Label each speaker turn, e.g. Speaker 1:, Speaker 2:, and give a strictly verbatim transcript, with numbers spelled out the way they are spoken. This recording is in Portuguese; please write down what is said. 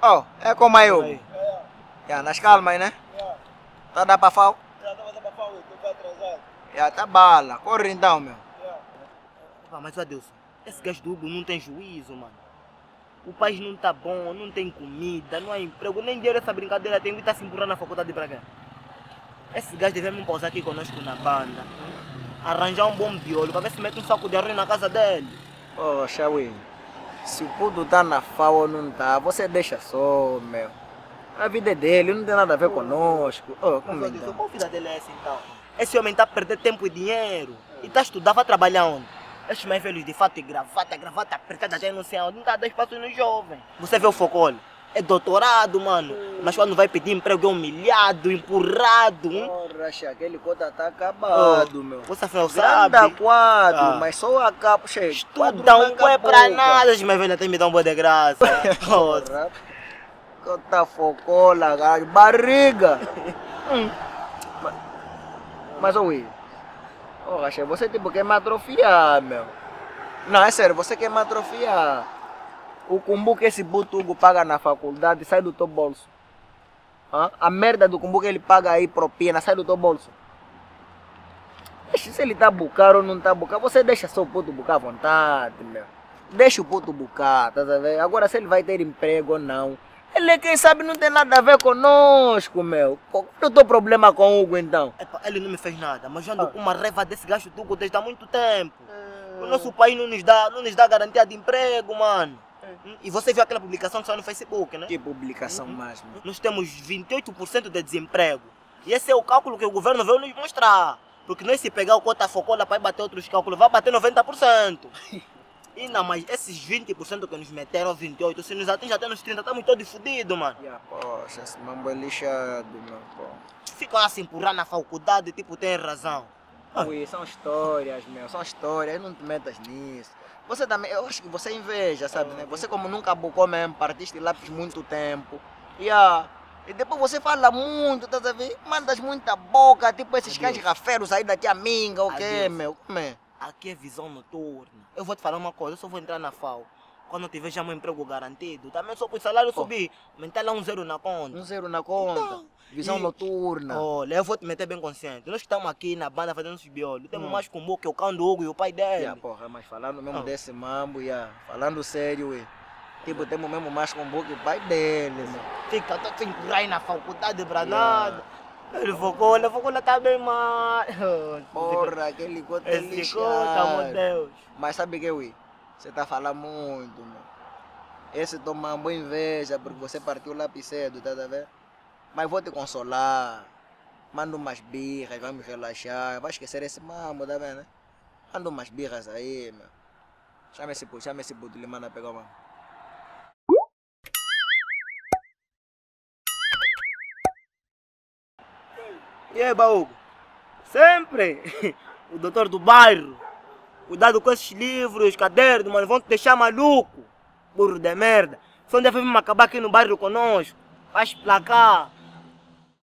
Speaker 1: Oh, é como aí, Hugo.
Speaker 2: Aí.
Speaker 1: Já, nas calmas, né?
Speaker 2: Yeah.
Speaker 1: Tá dá pra fal?
Speaker 2: Já estava a abafar, eu estou atrasado.
Speaker 1: Já, tá bala. Corre então, meu.
Speaker 2: Yeah. Ah, mas Adilson, esse gajo do Hugo não tem juízo, mano. O país não tá bom, não tem comida, não há emprego, nem dinheiro essa brincadeira tem que estar se empurrando na faculdade pra cá. Esse gajo deve me pausar aqui conosco na banda. Arranjar um bom biolo pra ver se mete um saco de arroz na casa dele.
Speaker 1: Oh, Xaui, se o puto tá na fal ou não tá, você deixa só, meu. A vida é dele, não tem nada a ver conosco. Oh, como
Speaker 2: Mas Adilson,
Speaker 1: então?
Speaker 2: qual vida dele é essa então? Esse homem tá a perder tempo e dinheiro. E tá a estudar, vai trabalhar onde? Esses mais velhos de fato e gravata, gravata apertada até não sei onde, não tá a dar espaço no jovem. Você vê o Focol? É doutorado, mano. Mas quando vai pedir emprego é humilhado, empurrado. Hum?
Speaker 1: Porra, Xa, aquele cota tá acabado,
Speaker 2: Oh,
Speaker 1: meu.
Speaker 2: você afinal sabe?
Speaker 1: Grande quadro,
Speaker 2: Ah.
Speaker 1: mas só a capa, cheio.
Speaker 2: Estuda um é pra nada, os mais velhos até me dão boa de graça. Nossa.
Speaker 1: Porra. Cota focola, gajo. Barriga. Hum. Mas, mas ô, Will. Porra, Xa, você tipo quer me atrofiar, meu. Não, é sério, você quer me atrofiar. O cumbu que esse puto Hugo paga na faculdade sai do teu bolso. Hã? A merda do cumbu que ele paga aí propina sai do teu bolso. Deixa, se ele tá bucado ou não tá bucado, você deixa só o puto bucar à vontade, meu. Deixa o puto bucar, tá a ver? Agora se ele vai ter emprego ou não, ele quem sabe não tem nada a ver conosco, meu. Qual é o teu problema com o Hugo então?
Speaker 2: Epa, ele não me fez nada, mas eu ando com uma raiva desse gajo Tuco desde há muito tempo. O nosso país não nos dá, não nos dá garantia de emprego, mano. E você viu aquela publicação que saiu no Facebook, né?
Speaker 1: Que publicação mais, meu.
Speaker 2: Nós temos vinte e oito por cento de desemprego. E esse é o cálculo que o governo veio nos mostrar. Porque nós se pegar o cota focola para bater outros cálculos, vai bater noventa por cento. E não, mas esses vinte por cento que nos meteram, vinte e oito por cento, se nos atinge até nos trinta por cento, estamos todos fodidos, mano.
Speaker 1: Yeah, poxa, esse mambo é lixado, meu, pô.
Speaker 2: Ficam lá se empurrar na faculdade, tipo, tem razão.
Speaker 1: Ui, são histórias, meu, são histórias, não te metas nisso. Você também, eu acho que você inveja, sabe, né? Você como nunca bucou mesmo, partiste lápis muito tempo. Yeah. E depois você fala muito, tá a ver? Mandas muita boca, tipo esses cães rafeiros aí da tia Minga, o quê, meu? Como é?
Speaker 2: Aqui é visão noturna. Eu vou te falar uma coisa, eu só vou entrar na F A O. Quando eu tiver já um emprego garantido, também só para o salário subir, meter lá um zero na conta.
Speaker 1: Um zero na conta.
Speaker 2: Então,
Speaker 1: Visão
Speaker 2: e-
Speaker 1: noturna.
Speaker 2: Olha, eu vou te meter bem consciente. Nós que estamos aqui na banda fazendo os biolos, temos mais combo que o cão do Hugo e o pai dele.
Speaker 1: Yeah, porra, mas falando mesmo
Speaker 2: Ah.
Speaker 1: desse mambo, yeah, falando sério, ué. Tipo, temos mesmo mais combo que o pai dele, meu.
Speaker 2: Fica todo sem empurrar aí na faculdade pra
Speaker 1: Yeah.
Speaker 2: nada. Ele focou, ele focou, tá bem mal.
Speaker 1: Porra, aquele cota é
Speaker 2: Esse cota, meu
Speaker 1: lixado.
Speaker 2: Deus.
Speaker 1: Mas sabe que, ué? Você tá falando muito, meu. Esse teu mambo inveja porque você partiu lá cedo, tá a ver? Mas vou te consolar. Manda umas birras, vamos relaxar. Vai esquecer esse mambo, tá vendo? Né? Manda umas birras aí, meu. Chama esse puto, chama esse puto, ele manda pegar uma.
Speaker 2: E aí, Baúgo? Sempre o doutor do bairro. Cuidado com esses livros, cadernos, mano, vão te deixar maluco. Burro de merda. Só deve vir acabar aqui no bairro conosco. Vai explicar.